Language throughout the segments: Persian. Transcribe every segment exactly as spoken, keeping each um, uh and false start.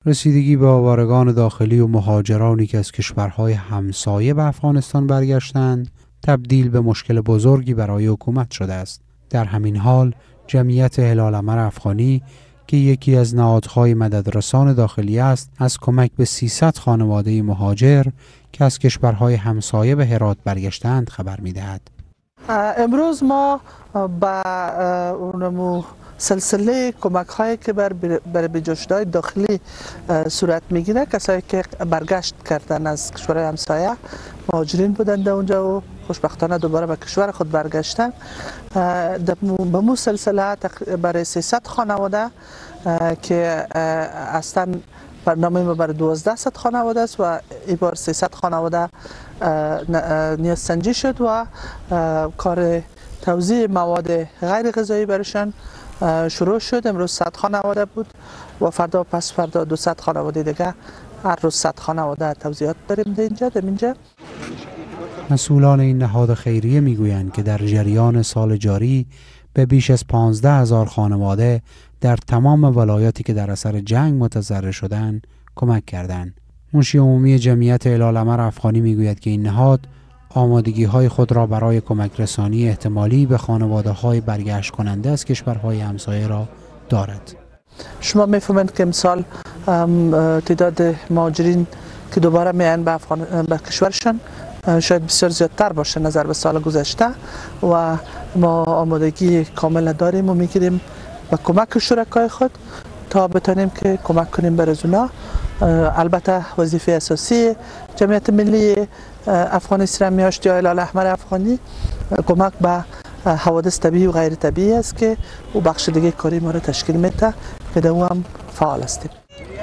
رسیدگی به آوارگان داخلی و مهاجرانی که از کشورهای همسایه به افغانستان برگشتند تبدیل به مشکل بزرگی برای حکومت شده است. در همین حال جمعیت هلال احمر افغانی که یکی از نهادهای مددرسان داخلی است از کمک به سیصد خانواده مهاجر که از کشورهای همسایه به هرات برگشتند خبر می‌دهد. امروز ما با اونمو سلسله کمک هایی که بر بر بجوشدهای داخلی صورت میگیره، کسایی که برگشت کردن از کشورهای همسایه مهاجرین بودند اونجا و خوشبختانه دوباره به کشور خود برگشتن، به مو سلسله برای سیصد خانواده که اصلا برنامه ما برای دوازده صد خانواده است و این بار سیصد خانواده نیاز سنجی شد و کار توزیع مواد غیر غذایی برشان شروع شد. امروز صد خانواده بود و فردا پس فردا دویست خانواده دیگه، هر روز صد خانواده توزیعات داریم در اینجا در اینجا. مسئولان این نهاد خیریه میگویند که در جریان سال جاری به بیش از پانزده هزار خانواده در تمام ولایاتی که در اثر جنگ متضرر شدند کمک کردند. منشی عمومی جمعیت هلال احمر افغانی میگوید که این نهاد آمادگی های خود را برای کمک رسانی احتمالی به خانواده های برگشت کننده از کشورهای همسایه را دارد. شما میفهمید که امسال تعداد مهاجرین که دوباره میان به, به کشورشان شاید بسیار زیادتر باشه نظر به سال گذشته و ما آمادگی کامل داریم و میگیریم به کمک شرکای خود تا بتانیم که کمک کنیم بر از اونا. البته وظیفه اساسی جمعیت ملی افغانستان میاشت یا هلال احمر افغانی کمک به حوادث طبیعی و غیر طبیعی است که او بخش دیگه کاری ما را تشکیل میده که در او هم فعال هستیم.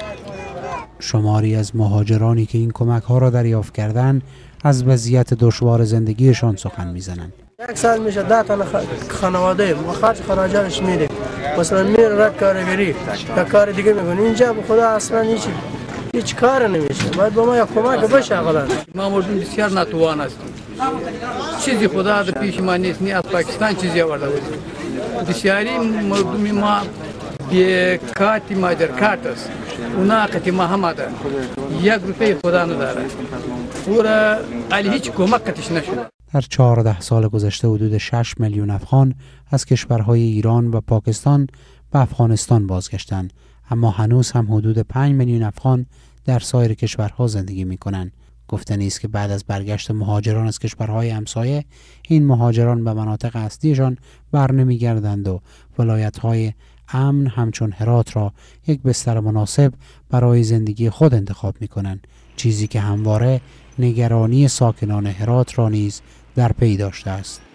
شماری از مهاجرانی که این کمک ها را دریافت کردند از وضعیت دشوار زندگیشان سخن میزنند. یک سال میشه ده تا خانواده ما خرج خراجانش میده، مثلا میره رد کارگری یا کار دیگه میکنه، اینجا به خدا اصلا هیچ هیچ کار نمیشه. باید با ما یک کمک بشه. اولا ما مردم بسیار ناتوان هستیم، چیزی خدا در پیش ما نیست، نی از پاکستان چیزی آورده بودیم. بسیاری مردم ما بیکاتی مادر کارت است، اونا قتی ما هم دارن، یک روپیه خدا نداره، پورا علی هیچ کمک کتش نشده. در چهارده سال گذشته حدود شش میلیون افغان از کشورهای ایران و پاکستان به افغانستان بازگشتند، اما هنوز هم حدود پنج میلیون افغان در سایر کشورها زندگی می‌کنند. گفتنی است که بعد از برگشت مهاجران از کشورهای همسایه این مهاجران به مناطق اصلیشان برنمیگردند و ولایت‌های امن همچون هرات را یک بستر مناسب برای زندگی خود انتخاب می‌کنند، چیزی که همواره نگرانی ساکنان هرات را نیز در پی داشته است.